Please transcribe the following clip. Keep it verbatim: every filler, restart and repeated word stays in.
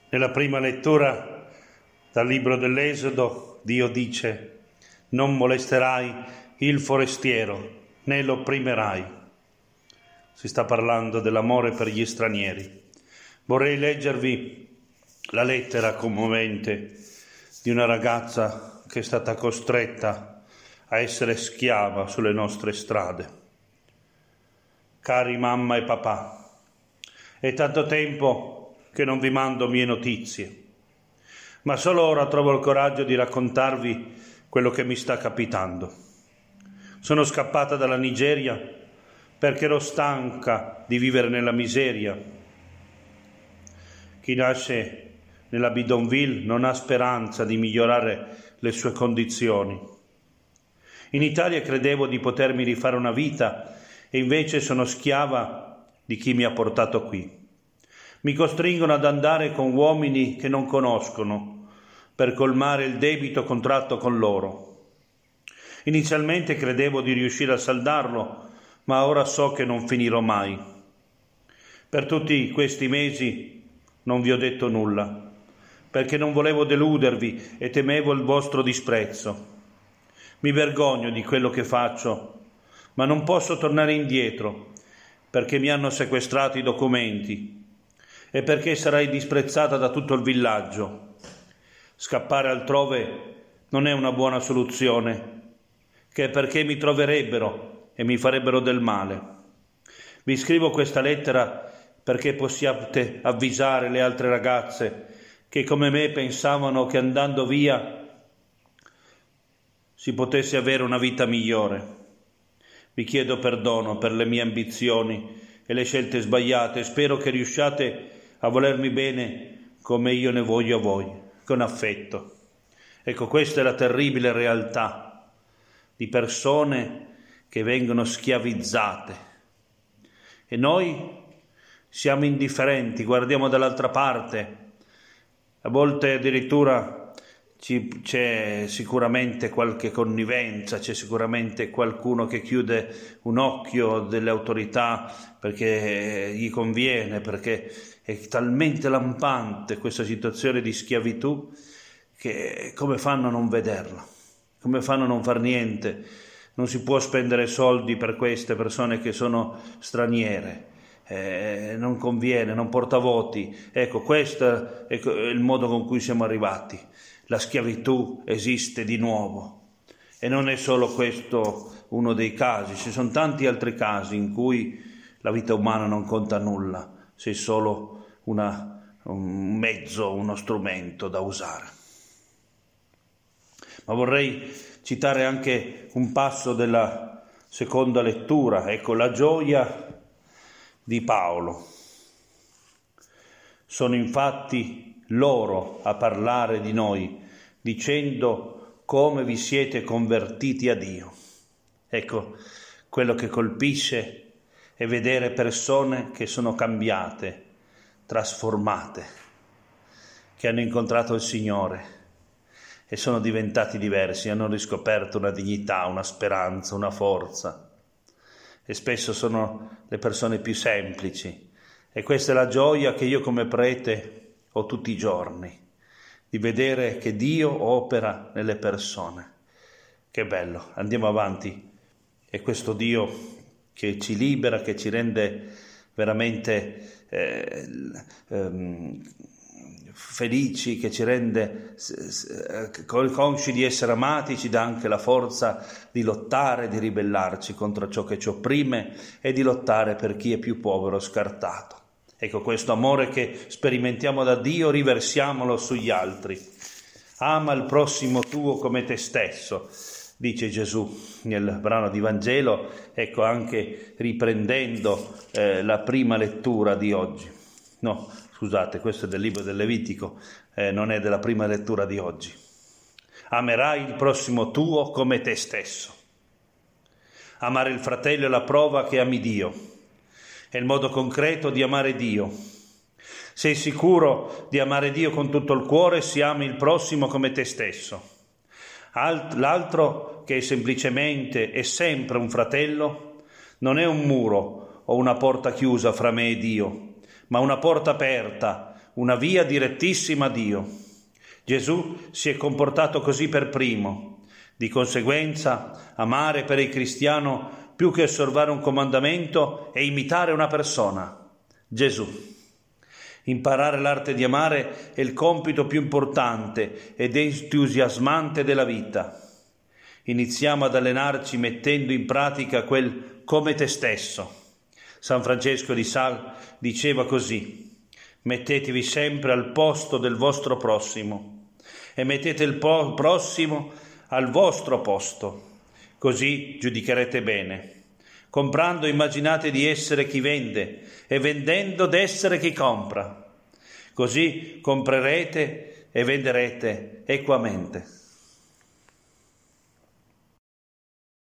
Nella prima lettura dal libro dell'Esodo, Dio dice: non molesterai il forestiero, né lo opprimerai. Si sta parlando dell'amore per gli stranieri. Vorrei leggervi la lettera commovente di una ragazza che è stata costretta a essere schiava sulle nostre strade. Cari mamma e papà, è tanto tempo che non vi mando mie notizie, ma solo ora trovo il coraggio di raccontarvi quello che mi sta capitando. Sono scappata dalla Nigeria perché ero stanca di vivere nella miseria. Chi nasce nella bidonville non ha speranza di migliorare le sue condizioni. In Italia credevo di potermi rifare una vita e invece sono schiava di chi mi ha portato qui. Mi costringono ad andare con uomini che non conoscono per colmare il debito contratto con loro. Inizialmente credevo di riuscire a saldarlo, ma ora so che non finirò mai. Per tutti questi mesi non vi ho detto nulla, perché non volevo deludervi e temevo il vostro disprezzo. Mi vergogno di quello che faccio, ma non posso tornare indietro, perché mi hanno sequestrato i documenti e perché sarai disprezzata da tutto il villaggio. Scappare altrove non è una buona soluzione, che è perché mi troverebbero e mi farebbero del male. Vi scrivo questa lettera perché possiate avvisare le altre ragazze che come me pensavano che andando via si potesse avere una vita migliore. Vi chiedo perdono per le mie ambizioni e le scelte sbagliate e spero che riusciate a volermi bene come io ne voglio a voi, con affetto. Ecco, questa è la terribile realtà di persone che vengono schiavizzate e noi siamo indifferenti, guardiamo dall'altra parte. A volte addirittura ci, c'è sicuramente qualche connivenza, c'è sicuramente qualcuno che chiude un occhio delle autorità perché gli conviene, perché è talmente lampante questa situazione di schiavitù che come fanno a non vederla? Come fanno a non far niente? Non si può spendere soldi per queste persone che sono straniere. Eh, non conviene, non porta voti. Ecco, questo è il modo con cui siamo arrivati. La schiavitù esiste di nuovo e non è solo questo uno dei casi, ci sono tanti altri casi in cui la vita umana non conta nulla, sei solo una, un mezzo, uno strumento da usare. Ma vorrei citare anche un passo della seconda lettura, ecco, la gioia di Paolo. Sono infatti loro a parlare di noi, dicendo come vi siete convertiti a Dio. Ecco, quello che colpisce è vedere persone che sono cambiate, trasformate, che hanno incontrato il Signore e sono diventati diversi, hanno riscoperto una dignità, una speranza, una forza. E spesso sono le persone più semplici. E questa è la gioia che io come prete ho tutti i giorni, di vedere che Dio opera nelle persone. Che bello, andiamo avanti. È questo Dio che ci libera, che ci rende veramente eh, ehm, felici, che ci rende eh, consci di essere amati, ci dà anche la forza di lottare, di ribellarci contro ciò che ci opprime e di lottare per chi è più povero, scartato. Ecco, questo amore che sperimentiamo da Dio, riversiamolo sugli altri. Ama il prossimo tuo come te stesso, dice Gesù nel brano di Vangelo, ecco, anche riprendendo eh, la prima lettura di oggi. No, scusate, questo è del libro del Levitico, eh, non è della prima lettura di oggi. Amerai il prossimo tuo come te stesso. Amare il fratello è la prova che ami Dio. È il modo concreto di amare Dio. Sei sicuro di amare Dio con tutto il cuore se ami il prossimo come te stesso. L'altro, che è semplicemente e sempre un fratello, non è un muro o una porta chiusa fra me e Dio, ma una porta aperta, una via direttissima a Dio. Gesù si è comportato così per primo. Di conseguenza, amare per il cristiano più che osservare un comandamento è imitare una persona, Gesù. Imparare l'arte di amare è il compito più importante ed entusiasmante della vita. Iniziamo ad allenarci mettendo in pratica quel come te stesso. San Francesco di Sales diceva così: mettetevi sempre al posto del vostro prossimo e mettete il po- prossimo al vostro posto, così giudicherete bene. Comprando immaginate di essere chi vende e vendendo d'essere chi compra. Così comprerete e venderete equamente.